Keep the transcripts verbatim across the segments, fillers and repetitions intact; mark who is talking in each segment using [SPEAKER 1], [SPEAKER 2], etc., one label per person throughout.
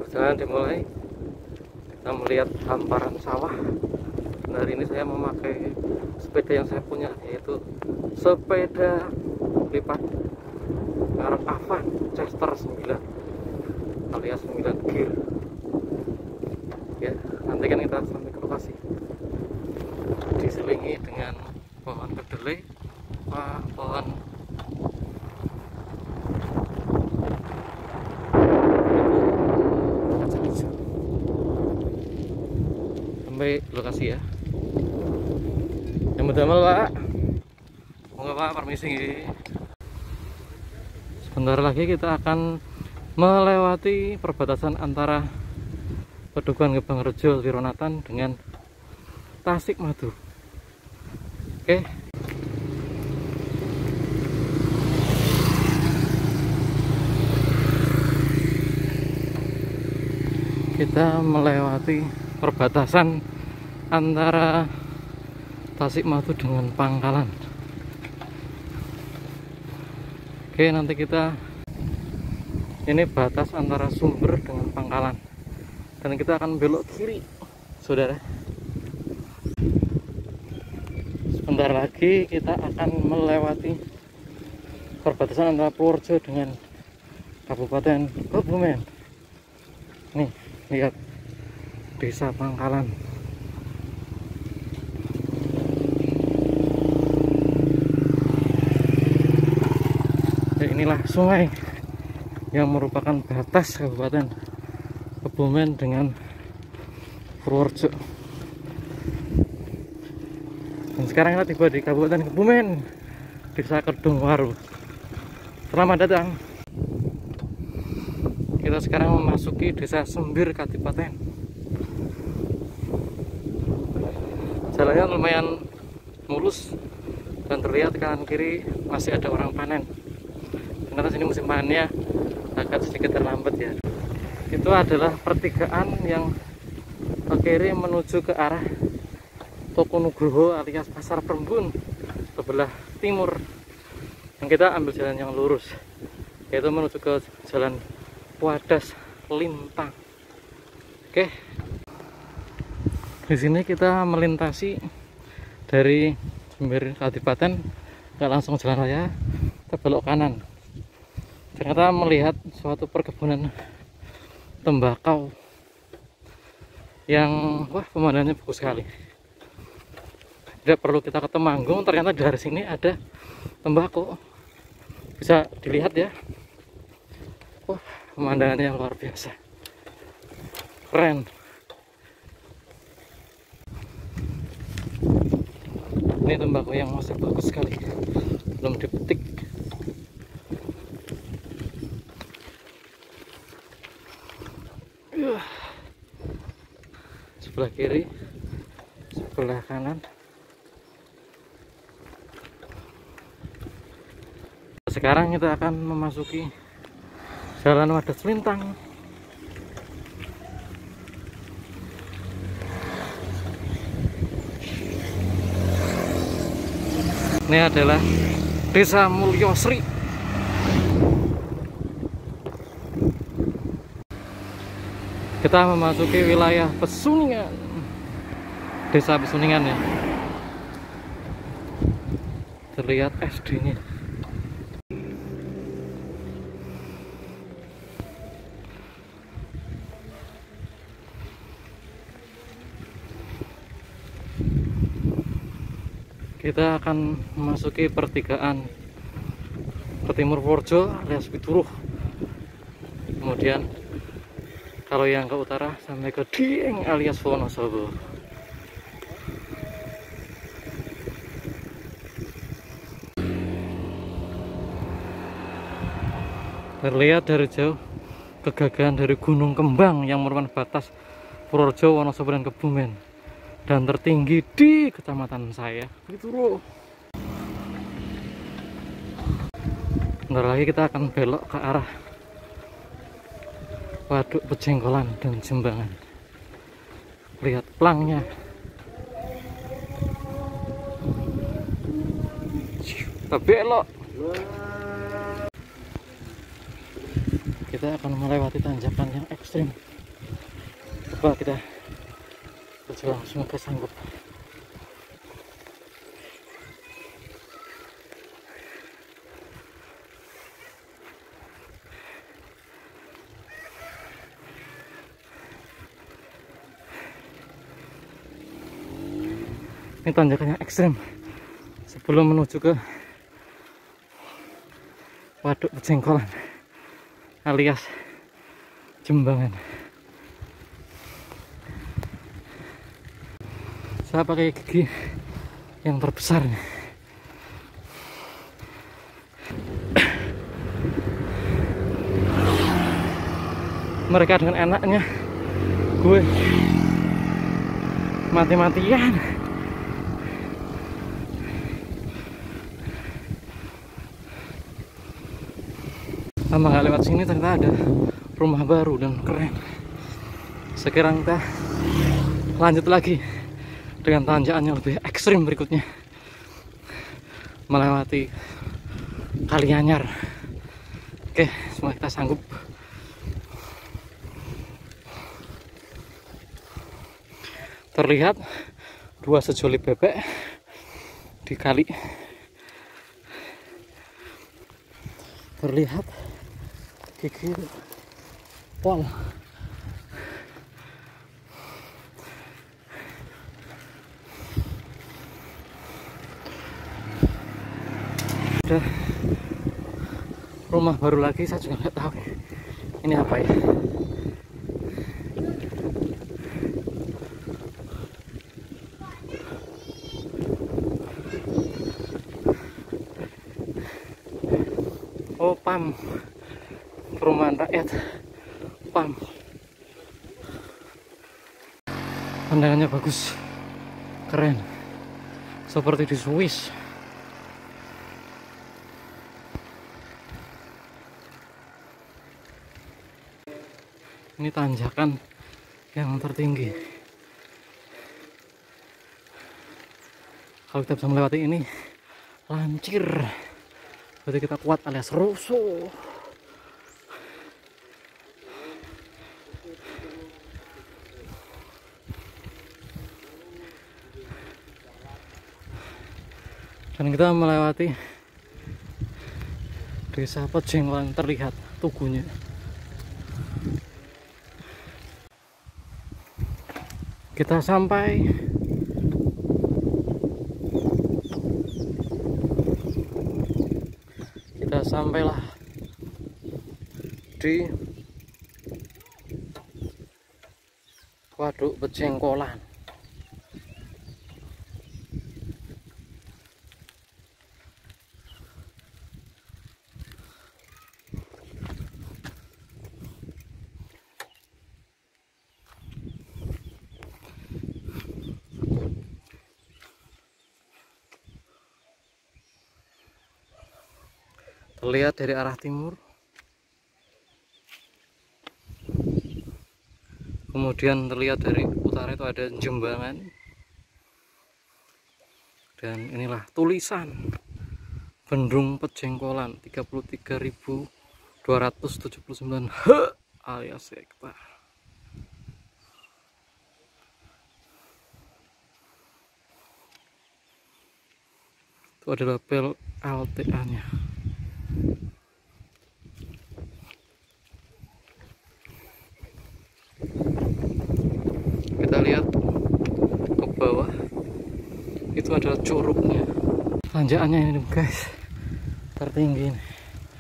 [SPEAKER 1] perjalanan dimulai. Kita melihat hamparan sawah. Dan hari ini saya memakai sepeda yang saya punya, yaitu sepeda lipat merek Avan Chester sembilan alias sembilan gear. Ya, nanti kan kita sampai ke lokasi. Diselingi dengan pohon kedelai, wah, pohon kacang hijau. Sampai lokasi ya. Yang berdamel Pak. Monggo Pak, permisi. Sebentar lagi kita akan melewati perbatasan antara Pedukuhan Gebang Rejo Wironatan dengan Tasikmadu. Oke. Kita melewati perbatasan antara Tasikmadu dengan Pangkalan. Oke, nanti kita ini batas antara Sumber dengan Pangkalan, dan kita akan belok kiri, saudara. Sebentar lagi kita akan melewati perbatasan antara Purworejo dengan Kabupaten Kebumen. Nih, lihat Desa Pangkalan. Inilah sungai yang merupakan batas Kabupaten Kebumen dengan Purworejo. Dan sekarang kita tiba di Kabupaten Kebumen, Desa Kedungwaru. Selamat datang. Kita sekarang memasuki Desa Sembir Kadipaten. Jalannya lumayan mulus dan terlihat kanan kiri masih ada orang panen. Ternyata sini musim panennya agak sedikit terlambat ya. Itu adalah pertigaan yang ke kiri menuju ke arah Toko Nugroho alias Pasar Perembun sebelah timur. Dan kita ambil jalan yang lurus, yaitu menuju ke Jalan Wadas Lintang. Oke. Di sini kita melintasi dari Sembir Kadipaten, nggak langsung jalan raya, kita belok kanan. Ternyata melihat suatu perkebunan tembakau yang wah, pemandangannya bagus sekali. Tidak perlu kita ke Temanggung, ternyata dari sini ada tembakau. Bisa dilihat ya. Wah, pemandangannya luar biasa. Keren. Ini tembakau yang masih bagus sekali, belum dipetik. Sebelah kiri, sebelah kanan. Sekarang kita akan memasuki Jalan Wadas Lintang. Ini adalah Desa Mulyosri. Kita memasuki wilayah Pesuningan, Desa Pesuningan ya. Terlihat S D-nya. Kita akan memasuki pertigaan ke timur Purworejo alias Pituruh. Kemudian kalau yang ke utara sampai ke Dieng alias Wonosobo. Terlihat dari jauh kegagahan dari Gunung Kembang yang merupakan batas Purworejo, Wonosobo, dan Kebumen, dan tertinggi di kecamatan saya, Pituruh. Bentar lagi kita akan belok ke arah Waduk Pejenggolan dan Jembangan. Lihat plangnya. Kita belok. Kita akan melewati tanjakan yang ekstrim. Coba kita berjuang, semoga sanggup. Ini tanjakannya ekstrim sebelum menuju ke Waduk Pejengkolan alias Jembangan. Saya pakai gigi yang terbesar nih. Mereka dengan enaknya, gue mati-matian. Lama nggak lewat sini ternyata ada rumah baru dan keren. Sekarang kita lanjut lagi dengan tanjakan yang lebih ekstrim berikutnya, melewati Kalianyar. Oke, semua kita sanggup. Terlihat dua sejoli bebek di kali. Terlihat gigi pol. Ada rumah baru lagi, saya juga nggak tahu ini apa ya. Oh, P A M, perumahan rakyat P A M. Pandangannya bagus, keren, seperti di Swiss. Ini tanjakan yang tertinggi. Kalau kita bisa melewati ini, lancir. Berarti kita kuat alias rusuh. Dan kita melewati desa Pejengkolan, terlihat tugunya. Kita sampai kita sampailah di Waduk Pejengkolan. Terlihat dari arah timur, kemudian terlihat dari utara itu ada Jembangan, dan inilah tulisan Bendung Pejengkolan tiga puluh tiga ribu dua ratus tujuh puluh sembilan H alias hektar. Itu adalah P L T A-nya. Kita lihat ke bawah, itu adalah curugnya. Tanjakannya ini guys, tertinggi ini.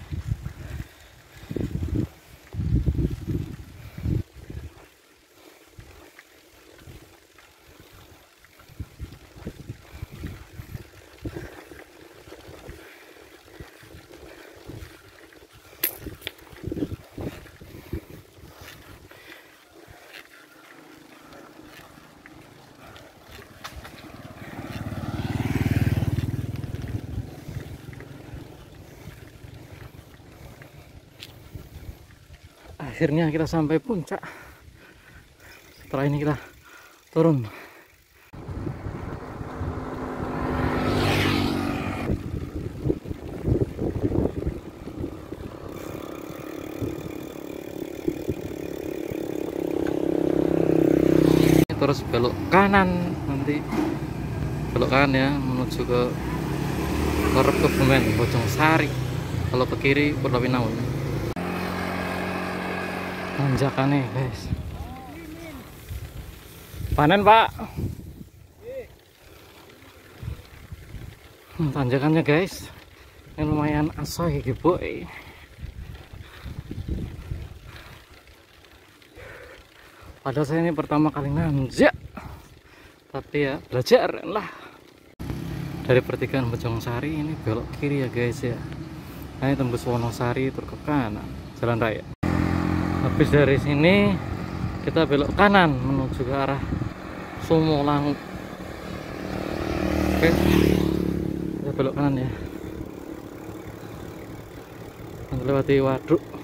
[SPEAKER 1] Akhirnya kita sampai puncak. Setelah ini kita turun. terus belok kanan, nanti belok kanan ya menuju ke Korep Kebumen Bojongsari. Kalau ke kiri Purwawinaun. Tanjakannya guys, panen pak. Hmm, tanjakannya guys, ini lumayan asoy gitu boy. Padahal saya ini pertama kali nanjak, tapi ya belajar lah. Dari pertigaan Bojongsari ini belok kiri ya guys ya. Nah, ini tembus Wonosari terus ke kanan jalan raya. Habis dari sini kita belok kanan menuju ke arah Sumolangu. Oke, kita belok kanan ya, lewati waduk.